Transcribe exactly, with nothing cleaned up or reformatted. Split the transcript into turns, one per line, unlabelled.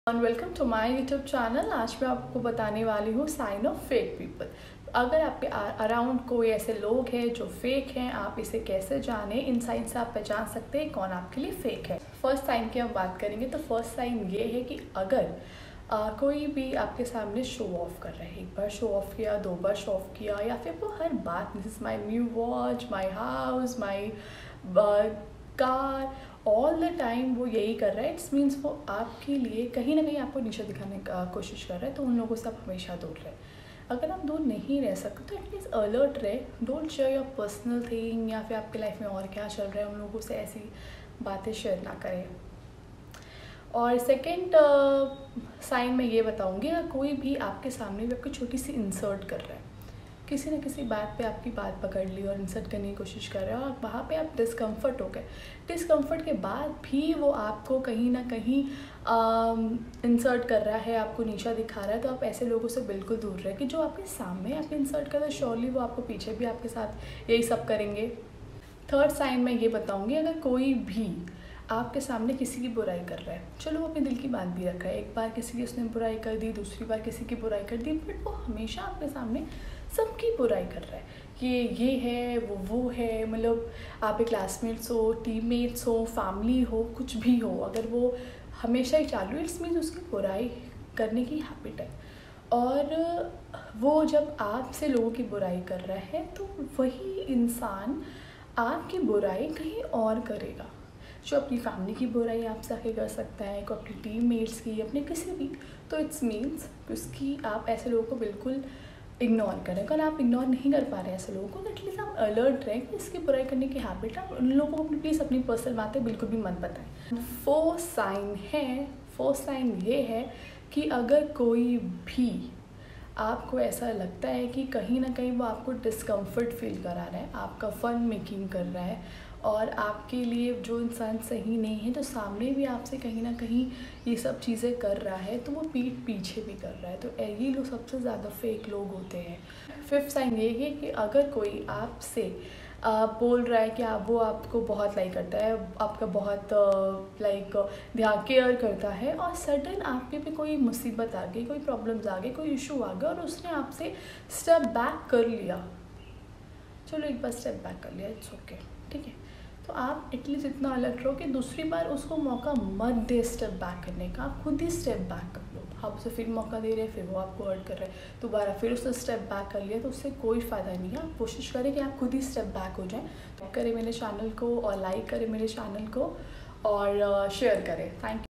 Welcome to my YouTube channel. आज मैं आपको बताने वाली हूँ साइन ऑफ फेक पीपल। अगर आपके अराउंड कोई ऐसे लोग हैं जो फेक हैं, आप इसे कैसे जाने, इन साइन से आप पहचान सकते हैं कौन आपके लिए फेक है। फर्स्ट साइन की हम बात करेंगे तो फर्स्ट साइन ये है कि अगर आ, कोई भी आपके सामने शो ऑफ कर रहा है, एक बार शो ऑफ किया, दो बार शो ऑफ किया, या फिर वो हर बात, this is my new watch, my house, my car, all the time वो यही कर रहा है। इट्स मीन्स वो आपके लिए कहीं ना कहीं आपको नीचे दिखाने का कोशिश कर रहा है, तो उन लोगों से आप हमेशा दूर रहे। अगर आप दूर नहीं रह सकते तो एटलीस्ट अलर्ट रहे, don't share your personal thing, या फिर आपके लाइफ में और क्या चल रहा है उन लोगों से ऐसी बातें शेयर ना करें। और सेकेंड साइन मैं ये बताऊँगी, अगर कोई भी आपके सामने भी आपको छोटी सी इंसर्ट कर रहा है, किसी न किसी बात पे आपकी बात पकड़ ली और इंसर्ट करने की कोशिश कर रहे हो और वहाँ पे आप डिस्कम्फर्ट हो गए, डिस्कम्फर्ट के बाद भी वो आपको कहीं ना कहीं इंसर्ट कर रहा है, आपको नीचा दिखा रहा है, तो आप ऐसे लोगों से बिल्कुल दूर रहे कि जो आपके सामने आपको इंसर्ट कर रहे हैं, श्योरली वो आपको पीछे भी आपके साथ यही सब करेंगे। थर्ड साइन मैं ये बताऊँगी, अगर कोई भी आपके सामने किसी की बुराई कर रहा है, चलो वो अपने दिल की बात भी रखा है, एक बार किसी की उसने बुराई कर दी, दूसरी बार किसी की बुराई कर दी, बट वो हमेशा आपके सामने सबकी बुराई कर रहा है कि ये है, वो वो है, मतलब आप एक क्लासमेट्स हो, टीममेट्स हो, फैमिली हो, कुछ भी हो, अगर वो हमेशा ही चालू है, इट्स मीन्स उसकी बुराई करने की हैबिट है। और वो जब आपसे लोगों की बुराई कर रहा है तो वही इंसान आपकी बुराई कहीं और करेगा, जो अपनी फैमिली की बुराई आपसे आके कर सकता है, को अपनी टीममेट्स की, अपने किसी भी, तो इट्स मीन्स उसकी आप ऐसे लोगों को बिल्कुल इग्नोर करें। अगर आप इग्नोर नहीं कर पा रहे हैं ऐसे लोगों को, तो एटलीस्ट आप अलर्ट रहें कि इसकी बुराई करने की हैबिट है, उन लोगों को अपनी प्लीज़ अपनी पर्सनल बातें बिल्कुल भी मत बताएं। फोर्थ साइन है, फोर्थ साइन ये है कि अगर कोई भी आपको ऐसा लगता है कि कहीं ना कहीं वो आपको डिस्कम्फर्ट फील करा रहा है, आपका फन मेकिंग कर रहा है और आपके लिए जो इंसान सही नहीं है, तो सामने भी आपसे कहीं ना कहीं ये सब चीज़ें कर रहा है, तो वो पीठ पीछे भी कर रहा है, तो ये लोग सबसे ज़्यादा फेक लोग होते हैं। फिफ्थ साइन ये है कि अगर कोई आपसे आप बोल रहा है कि आप वो आपको बहुत लाइक करता है, आपका बहुत लाइक ध्यान केयर करता है, और सडन आपके पे कोई मुसीबत आ गई, कोई प्रॉब्लम्स आ गई, कोई इशू आ गया और उसने आपसे स्टेप बैक कर लिया, चलो एक बार स्टेप बैक कर लिया, इट्स ओके, ठीक है, तो आप एटलीस्ट इतना अलर्ट रहो कि दूसरी बार उसको मौका मत दे स्टेप बैक करने का, आप खुद ही स्टेप बैक कर लो। आप उसे फिर मौका दे रहे हैं, फिर वो आपको हर्ट कर रहे हैं, दोबारा फिर उसने स्टेप बैक कर लिया, तो उससे कोई फ़ायदा नहीं है। आप कोशिश करें कि आप खुद ही स्टेप बैक हो जाएं। तो करें मेरे चैनल को और लाइक करें मेरे चैनल को और शेयर करें। Thank you.